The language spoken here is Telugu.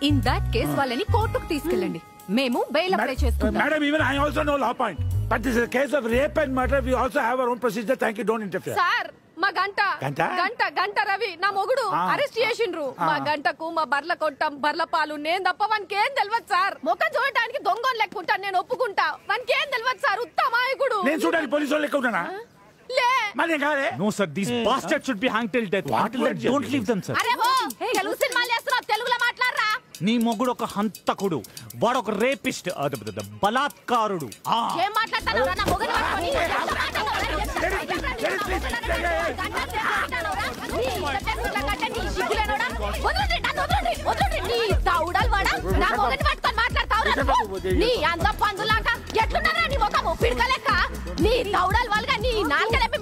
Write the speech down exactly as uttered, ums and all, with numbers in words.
ఇన్ దట్ కేస్ వాళ్ళని కోర్టుకు తీసుకెళ్ళండి, మేము బెయిల్ అప్లై చేసుకుంటాం. Madam, even I also know law point, but this is a case of rape and murder. We also have our own procedure. Thank you, don't interfere. Sir, మా గంట గంట గంట గంట రవి నా మొగుడు అరెస్ట్ చేసిండ్రు. మా గంటకు మా బర్ల కొట్టం బర్ల పాలు నేను తప్ప వానికి ఏం తెలియదు సార్. ముఖం చూడటానికి దొంగ లెక్కుంటాను, నేను ఒప్పుకుంటా. వానికి ఏం తెలియదు సార్, ఉత్తమాయకుడు. నేను చూడడానికి పోలీసు వాళ్ళు లెక్క ఉంటానా? లే మరి కాదే. No sir, these bastards should be hanged till death. Don't leave them, sir. అరే ఓ తెలుగు సినిమాలు చేస్తున్నావు, తెలుగులో మాట్లాడరా. నీ మొగుడు ఒక హంతకుడు, వాడు ఒక రేపిస్ట్, బలాత్కారుడు. ఏం మాట్లాడతావు నా మొగుడు పట్టుకొని? నీ అంత పందులాగా ఎట్లున్నారా నీ ముఖము పిడకలెక్క? నీ దౌడలు వాళ్ళగా నీ నాలుగలేపి